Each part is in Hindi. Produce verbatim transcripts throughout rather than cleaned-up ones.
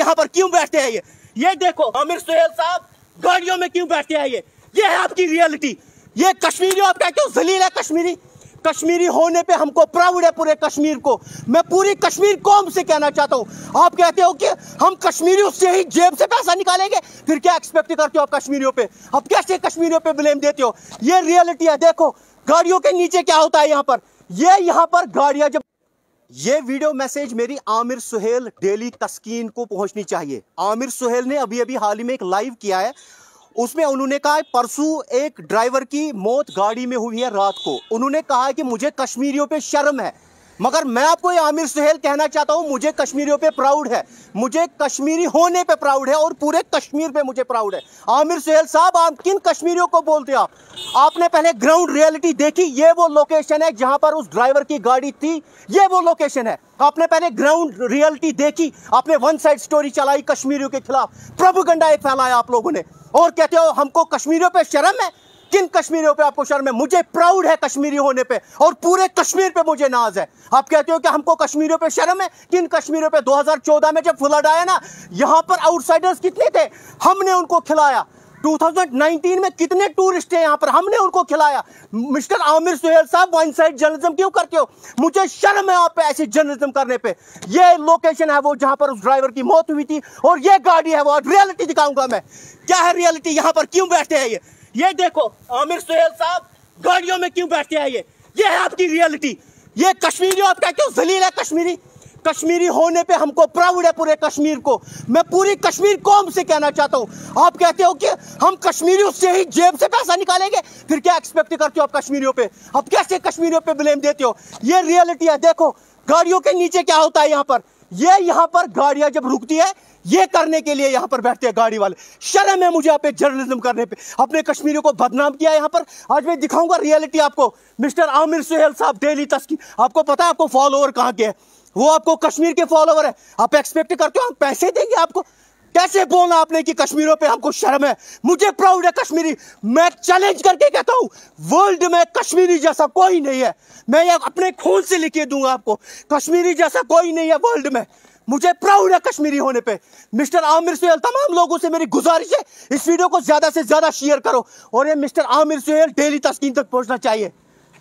यहाँ पर क्यों बैठते हैं ये ये देखो आमिर सुहेल साहब गाड़ियों में क्यों बैठते हैं ये ये है आपकी रियलिटी। ये कश्मीरी आप कहते हो जलील है कश्मीरी। कश्मीरी होने पे हमको प्राउड है पूरे कश्मीर को। मैं पूरी कश्मीर कौम से कहना चाहता हूँ, आप कहते हो कि हम कश्मीरियों से ही जेब से पैसा निकालेंगे, फिर क्या एक्सपेक्ट करते हो आप कश्मीरियों पे? आप कैसे कश्मीरियों पे ब्लेम देते हो? ये रियलिटी है। देखो गाड़ियों के नीचे क्या होता है यहाँ पर। ये यहाँ पर गाड़ियां जब ये वीडियो मैसेज मेरी आमिर सुहेल डेली तस्कीन को पहुंचनी चाहिए। आमिर सुहेल ने अभी अभी हाल ही में एक लाइव किया है, उसमें उन्होंने कहा है परसों एक ड्राइवर की मौत गाड़ी में हुई है रात को। उन्होंने कहा है कि मुझे कश्मीरियों पे शर्म है, मगर मैं आपको ये आमिर सुहेल कहना चाहता हूं मुझे कश्मीरियों पे प्राउड है, मुझे कश्मीरी होने पे प्राउड है और पूरे कश्मीर पे मुझे प्राउड है। आमिर सुहेल साहब आप किन कश्मीरियों को बोलते हो? आप आपने पहले ग्राउंड रियलिटी देखी? ये वो लोकेशन है जहां पर उस ड्राइवर की गाड़ी थी, ये वो लोकेशन है। आपने पहले ग्राउंड रियलिटी देखी? आपने वन साइड स्टोरी चलाई कश्मीरियों के खिलाफ, प्रोपेगेंडा एक फैलाया आप लोगों ने और कहते हो हमको कश्मीरियों पे शर्म है। किन कश्मीरियों पे आपको शर्म है? मुझे प्राउड है कश्मीरी होने पे और पूरे कश्मीर पे मुझे नाज है। आप कहते हो कि हमको कश्मीरियों पे शर्म है। किन कश्मीरियों पे? दो हज़ार चौदह में जब फ्लड आया ना, यहाँ पर आउटसाइडर्स कितने थे, हमने उनको खिलाया। दो हज़ार उन्नीस में कितने टूरिस्ट थे यहाँ पर, हमने उनको खिलाया। मिस्टर आमिर सुहेल साहब वन साइड जर्नलिज्म क्यों करते हो? मुझे शर्म है आप पे ऐसी जर्नलिज्म करने पे। ये लोकेशन है वो जहाँ पर उस ड्राइवर की मौत हुई थी और ये गाड़ी है वो। रियलिटी दिखाऊंगा मैं क्या है रियलिटी। यहाँ पर क्यों बैठते हैं ये ये देखो आमिर सुहेल साहब गाड़ियों में क्यों बैठते हैं ये ये है आपकी रियलिटी। ये कश्मीरी आप कहते हो जलील है कश्मीरी। कश्मीरी होने पे हमको प्राउड है पूरे कश्मीर को। मैं पूरी कश्मीर कौम से कहना चाहता हूं, आप कहते हो कि हम कश्मीरियों से ही जेब से पैसा निकालेंगे, फिर क्या एक्सपेक्ट करते हो आप कश्मीरियों पे? आप कैसे कश्मीरियों पे ब्लेम देते हो? ये रियलिटी है। देखो गाड़ियों के नीचे क्या होता है यहाँ पर। ये यहाँ पर गाड़ियां जब रुकती है ये करने के लिए यहाँ पर बैठते हैं गाड़ी वाले। शर्म है मुझे आप पे जर्नलिज्म करने पे, अपने कश्मीरियों को बदनाम किया यहाँ पर। आज मैं दिखाऊंगा रियलिटी आपको। मिस्टर आमिर सुहेल साहब डेली तस्कीन, आपको पता है आपको फॉलोअर कहाँ के हैं? वो आपको कश्मीर के फॉलोअर है। आप एक्सपेक्ट करते हो हम पैसे देंगे आपको? कैसे बोला आपने कि कश्मीरों पे हमको शर्म है? मुझे प्राउड है कश्मीरी। मैं चैलेंज करके कहता हूं वर्ल्ड में कश्मीरी जैसा कोई नहीं है। मैं ये अपने खून से लिखे दूंगा आपको, कश्मीरी जैसा कोई नहीं है वर्ल्ड में। मुझे प्राउड है कश्मीरी होने पे। मिस्टर आमिर सुहेल, तमाम लोगों से मेरी गुजारिश है इस वीडियो को ज्यादा से ज्यादा शेयर करो और ये मिस्टर आमिर सुहेल डेली तस्कीन तक पहुंचना चाहिए।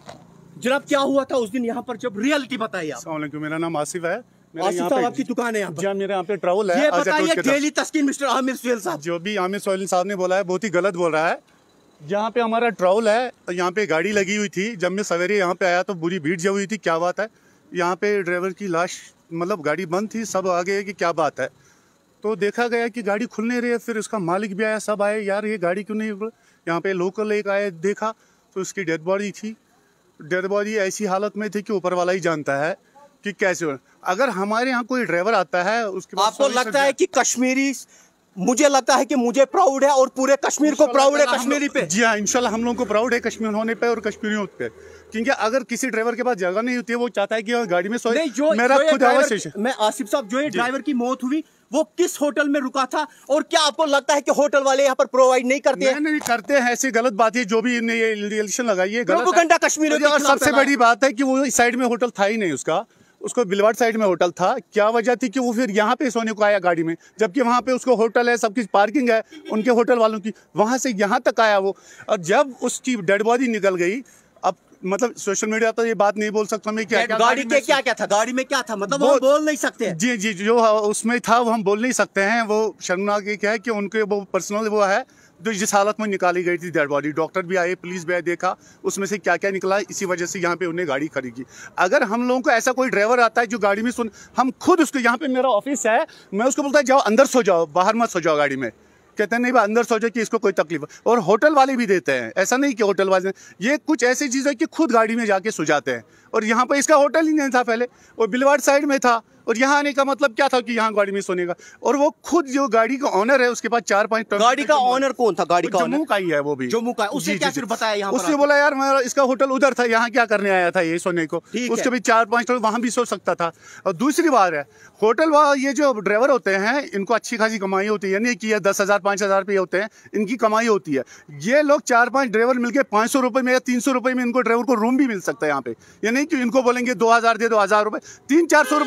जनाब क्या हुआ था उस दिन यहाँ पर जब रियलिटी बताइए आप? अस्सलाम वालेकुम, मेरा नाम आसिफ है। आसिफ साहब आपकी दुकान है यहाँ पर? जी मेरे यहाँ पे ट्रैवल है। ये बताइए डेली तस्कीन मिस्टर आमिर सुहेल साहब। जो भी आमिर सुहेल साहब ने बोला है बहुत ही गलत बोल रहा है। यहाँ पे हमारा ट्रैवल है, यहाँ पे गाड़ी लगी हुई थी। जब मैं सवेरे यहाँ पे आया तो बुरी भीड़ जमी हुई थी। क्या बात है, यहाँ पे ड्राइवर की लाश, मतलब गाड़ी बंद थी, सब आ गए कि क्या बात है। तो देखा गया कि गाड़ी खुल नहीं रही है। फिर उसका मालिक भी आया, सब आए, यार ये गाड़ी क्यों नहीं। यहाँ पे लोकल एक आए, देखा तो उसकी डेड बॉडी थी। डेड बॉडी ऐसी हालत में थी कि ऊपर वाला ही जानता है कि कैसे। अगर हमारे यहाँ कोई ड्राइवर आता है उसके आपको लगता है कि कश्मीरी, मुझे लगता है कि मुझे प्राउड है और पूरे कश्मीर को प्राउड है कश्मीरी पे। जी हाँ, इंशाल्लाह हम लोगों को प्राउड है कश्मीर होने पे और कश्मीरियों पे। क्योंकि अगर किसी ड्राइवर के पास जगह नहीं होती है, वो चाहता है कि गाड़ी में सोए। जो, मेरा जो खुद है। मैं आसिफ साहब, जो ये ड्राइवर की मौत हुई वो किस होटल में रुका था और क्या आपको लगता है कि होटल वाले यहाँ पर प्रोवाइड नहीं करते हैं? नहीं, नहीं करते हैं, ऐसी गलत बात है। जो भी इन्हें ये रिलेशन लगाई है गलत है। कश्मीर और सबसे बड़ी बात है कि वो इस साइड में होटल था ही नहीं उसका, उसको बिलवाड़ साइड में होटल था। क्या वजह थी कि वो फिर यहाँ पे सोने को आया गाड़ी में, जबकि वहाँ पे उसको होटल है, सबकी पार्किंग है उनके होटल वालों की, वहाँ से यहाँ तक आया वो। और जब उसकी डेड बॉडी निकल गई, अब मतलब सोशल मीडिया तो ये बात नहीं बोल सकता मैं क्या, क्या गाड़ी के क्या क्या था, गाड़ी में क्या था, मतलब वो बोल नहीं सकते। जी जी, जो उसमें था वो हम बोल नहीं सकते हैं। वो शर्मनाक क्या है कि उनके वो पर्सनल वो है जो जिस हालत में निकाली गई थी डेड बॉडी। डॉक्टर भी आए, पुलिस भी आए, देखा उसमें से क्या क्या निकला। इसी वजह से यहाँ पे उन्हें गाड़ी खड़ी की। अगर हम लोगों को ऐसा कोई ड्राइवर आता है जो गाड़ी में सुन, हम खुद उसको, यहाँ पे मेरा ऑफिस है, मैं उसको बोलता है जाओ अंदर सो जाओ, बाहर मत सो जाओ गाड़ी में। कहते हैं नहीं भाई अंदर सो जाओ कि इसको कोई तकलीफ। और होटल वाले भी देते हैं, ऐसा नहीं कि होटल वाले, ये कुछ ऐसी चीज़ है कि खुद गाड़ी में जाके सो जाते हैं। और यहाँ पर इसका होटल ही नहीं था पहले, वो बिलवाड़ साइड में था। और यहाँ आने का मतलब क्या था कि यहाँ गाड़ी में सोने का। और वो खुद जो गाड़ी का ऑनर है उसके पास चार पांच गाड़ी का ऑनर कौन था? गाड़ी का जम्मू का ही है वो भी, जम्मू का। उसने क्या फिर बताया यहाँ पर? उसने बोला यार मेरा इसका होटल उधर था, यहाँ क्या करने आया था ये सोने को। उसके भी चार पांच वहाँ भी सो सकता था। और दूसरी बात है होटल वाला, ये जो ड्राइवर होते हैं इनको अच्छी खासी कमाई होती है, नहीं कि ये दस हजार पाँच हजार रुपये होते हैं, इनकी कमाई होती है। ये लोग चार पांच ड्राइवर मिलकर पाँच सौ रुपये में या तीन सौ रुपये में इनको ड्राइवर को रूम भी मिल सकता है यहाँ पे। ये नहीं कि इनको बोलेंगे दो हजार दे दो हजार रुपये, तीन चार सौ रुपये में इनको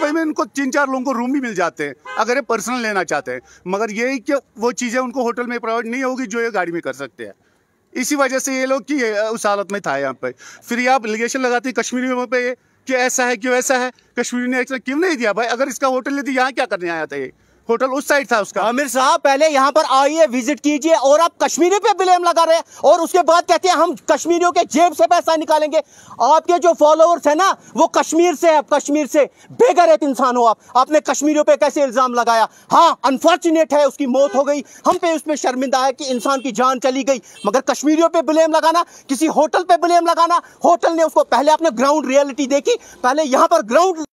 तीन चार लोगों को रूम भी मिल जाते हैं अगर ये पर्सनल लेना चाहते हैं, मगर ये कि वो चीज़ें उनको होटल में प्रोवाइड नहीं होगी जो ये गाड़ी में कर सकते हैं। इसी वजह से ये लोग कि उस हालत में था यहाँ पे। फिर ये आप एलिगेशन लगाते हैं कश्मीरियों पे कि ऐसा है क्यों ऐसा है, कश्मीरी ने एक्शन क्यों नहीं दिया भाई? अगर इसका होटल ले दिया, यहाँ क्या करने आया था? ये होटल उस साइड था उसका। आमिर साहब पहले यहाँ पर आइए, विजिट कीजिए, और आप कश्मीरी पे ब्लेम लगा रहे हैं और उसके बाद कहते हैं हम कश्मीरियों के जेब से पैसा निकालेंगे। आपके जो फॉलोअर्स है ना वो कश्मीर से है, कश्मीर से बेगैरत इंसान हो आप। आपने कश्मीरियों पे कैसे इल्जाम लगाया? हाँ अनफॉर्चुनेट है, उसकी मौत हो गई, हम पे उसमें शर्मिंदा है कि इंसान की जान चली गई, मगर कश्मीरियों पे ब्लेम लगाना, किसी होटल पे ब्लेम लगाना, होटल ने उसको, पहले आपने ग्राउंड रियलिटी देखी, पहले यहाँ पर ग्राउंड